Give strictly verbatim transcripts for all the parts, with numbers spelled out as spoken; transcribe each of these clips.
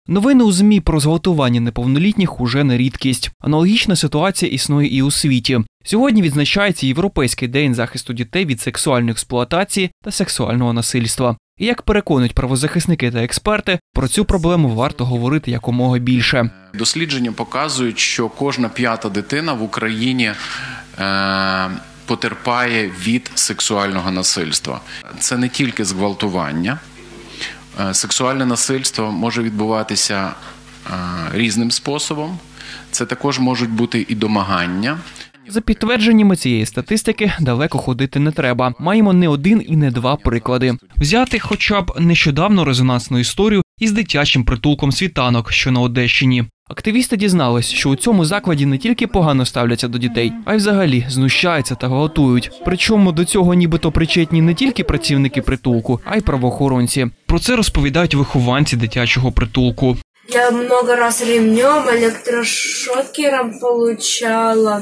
Новини у ЗМІ про зґвалтування неповнолітніх уже не рідкість. Аналогічна ситуація існує і у світі. Сьогодні відзначається Європейський день захисту дітей від сексуальної експлуатації та сексуального насильства. І як переконують правозахисники та експерти, про цю проблему варто говорити якомога більше. Дослідження показують, що кожна п'ята дитина в Україні е, потерпає від сексуального насильства. Це не тільки зґвалтування. Сексуальне насильство може відбуватися різним способом. Це також можуть бути і домагання. За підтвердженнями цієї статистики далеко ходити не треба. Маємо не один і не два приклади. Взяти хоча б нещодавно резонансну історію із дитячим притулком «Світанок», що на Одещині. Активісти дізнались, що у цьому закладі не тільки погано ставляться до дітей, а й взагалі знущаються та гвалтують. Причому до цього нібито причетні не тільки працівники притулку, а й правоохоронці. Про це розповідають вихованці дитячого притулку. Я много раз ремнем, электрошокером получала,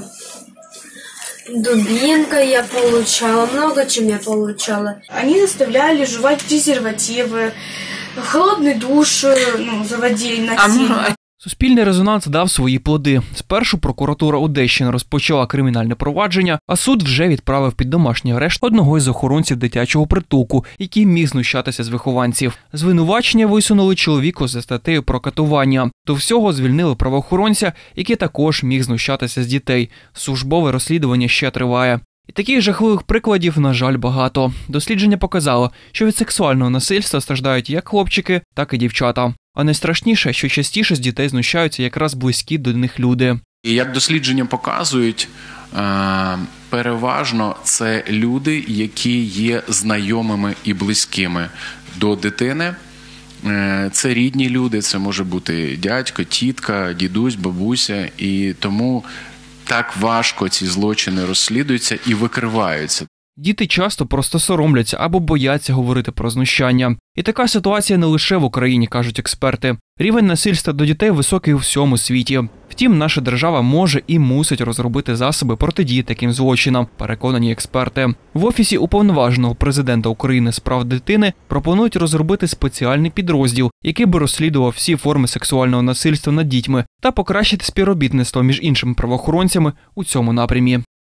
дубинкой я получала, много чем я получала. Они заставляли жевать презервативы, холодный душ, ну, заводили насильно. Суспільний резонанс дав свої плоди. Спершу прокуратура Одещини розпочала кримінальне провадження, а суд вже відправив під домашній арешт одного із охоронців дитячого притулку, який міг знущатися з вихованців. Звинувачення висунули чоловіку за статтею про катування. До всього звільнили правоохоронця, який також міг знущатися з дітей. Службове розслідування ще триває. І таких жахливих прикладів, на жаль, багато. Дослідження показало, що від сексуального насильства страждають як хлопчики, так і дівчата. А найстрашніше, що частіше з дітей знущаються якраз близькі до них люди. І як дослідження показують, переважно це люди, які є знайомими і близькими до дитини. Це рідні люди, це може бути дядько, тітка, дідусь, бабуся. І тому так важко ці злочини розслідуються і викриваються. Діти часто просто соромляться або бояться говорити про знущання. І така ситуація не лише в Україні, кажуть експерти. Рівень насильства до дітей високий у всьому світі. Втім, наша держава може і мусить розробити засоби протидії таким злочинам, переконані експерти. В Офісі Уповноваженого президента України з прав дитини пропонують розробити спеціальний підрозділ, який би розслідував всі форми сексуального насильства над дітьми та покращити співробітництво між іншими правоохоронцями у цьому напрямі.